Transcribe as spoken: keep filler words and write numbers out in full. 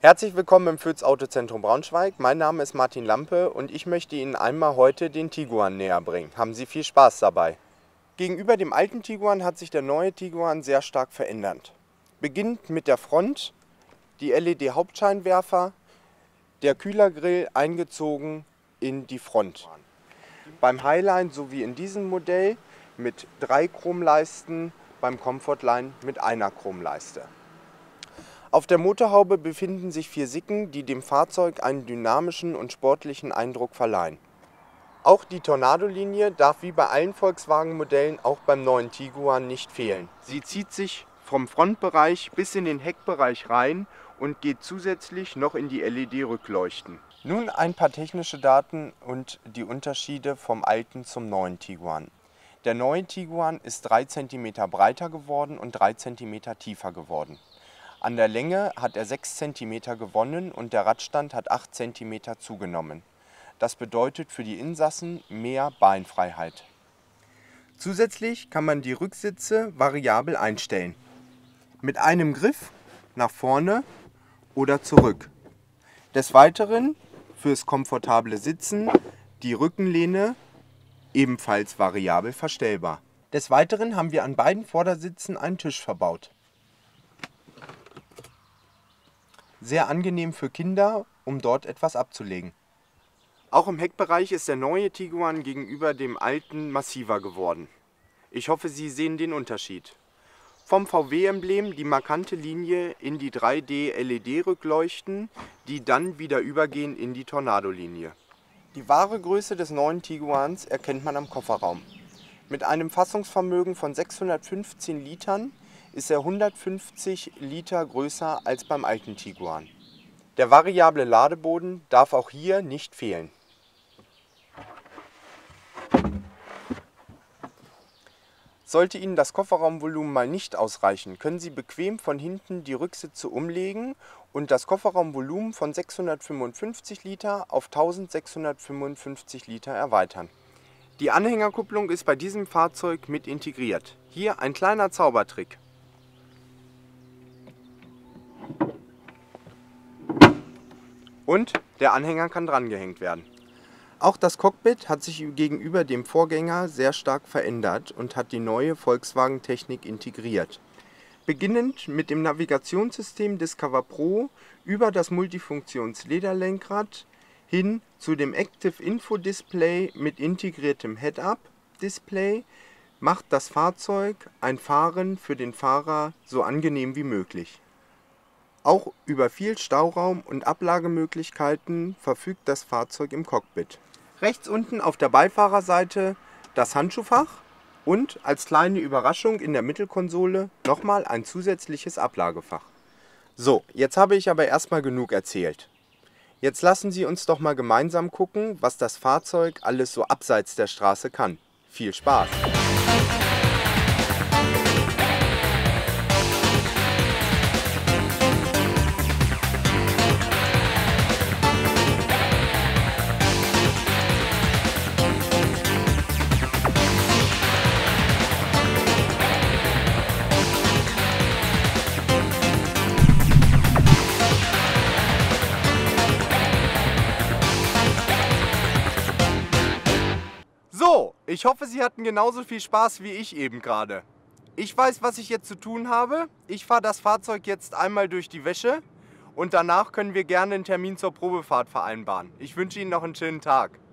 Herzlich willkommen im Fürth Autozentrum Braunschweig. Mein Name ist Martin Lampe und ich möchte Ihnen einmal heute den Tiguan näher bringen. Haben Sie viel Spaß dabei. Gegenüber dem alten Tiguan hat sich der neue Tiguan sehr stark verändert. Beginnt mit der Front, die L E D-Hauptscheinwerfer, der Kühlergrill eingezogen in die Front. Beim Highline sowie in diesem Modell mit drei Chromleisten, beim Comfortline mit einer Chromleiste. Auf der Motorhaube befinden sich vier Sicken, die dem Fahrzeug einen dynamischen und sportlichen Eindruck verleihen. Auch die Tornado-Linie darf wie bei allen Volkswagen-Modellen auch beim neuen Tiguan nicht fehlen. Sie zieht sich vom Frontbereich bis in den Heckbereich rein und geht zusätzlich noch in die L E D-Rückleuchten. Nun ein paar technische Daten und die Unterschiede vom alten zum neuen Tiguan. Der neue Tiguan ist drei Zentimeter breiter geworden und drei Zentimeter tiefer geworden. An der Länge hat er sechs Zentimeter gewonnen und der Radstand hat acht Zentimeter zugenommen. Das bedeutet für die Insassen mehr Beinfreiheit. Zusätzlich kann man die Rücksitze variabel einstellen. Mit einem Griff nach vorne oder zurück. Des Weiteren fürs komfortable Sitzen die Rückenlehne ebenfalls variabel verstellbar. Des Weiteren haben wir an beiden Vordersitzen einen Tisch verbaut. Sehr angenehm für Kinder, um dort etwas abzulegen. Auch im Heckbereich ist der neue Tiguan gegenüber dem alten massiver geworden. Ich hoffe, Sie sehen den Unterschied. Vom V W-Emblem die markante Linie in die drei D L E D-Rückleuchten, die dann wieder übergehen in die Tornado-Linie. Die wahre Größe des neuen Tiguans erkennt man am Kofferraum. Mit einem Fassungsvermögen von sechshundertfünfzehn Litern ist er hundertfünfzig Liter größer als beim alten Tiguan. Der variable Ladeboden darf auch hier nicht fehlen. Sollte Ihnen das Kofferraumvolumen mal nicht ausreichen, können Sie bequem von hinten die Rücksitze umlegen und das Kofferraumvolumen von sechshundertfünfundfünfzig Liter auf eintausendsechshundertfünfundfünfzig Liter erweitern. Die Anhängerkupplung ist bei diesem Fahrzeug mit integriert. Hier ein kleiner Zaubertrick. Und der Anhänger kann drangehängt werden. Auch das Cockpit hat sich gegenüber dem Vorgänger sehr stark verändert und hat die neue Volkswagen-Technik integriert. Beginnend mit dem Navigationssystem Discover Pro über das Multifunktions-Lederlenkrad hin zu dem Active Info Display mit integriertem Head-Up-Display macht das Fahrzeug ein Fahren für den Fahrer so angenehm wie möglich. Auch über viel Stauraum und Ablagemöglichkeiten verfügt das Fahrzeug im Cockpit. Rechts unten auf der Beifahrerseite das Handschuhfach und als kleine Überraschung in der Mittelkonsole nochmal ein zusätzliches Ablagefach. So, jetzt habe ich aber erstmal genug erzählt. Jetzt lassen Sie uns doch mal gemeinsam gucken, was das Fahrzeug alles so abseits der Straße kann. Viel Spaß! So, ich hoffe, Sie hatten genauso viel Spaß wie ich eben gerade. Ich weiß, was ich jetzt zu tun habe. Ich fahre das Fahrzeug jetzt einmal durch die Wäsche und danach können wir gerne einen Termin zur Probefahrt vereinbaren. Ich wünsche Ihnen noch einen schönen Tag.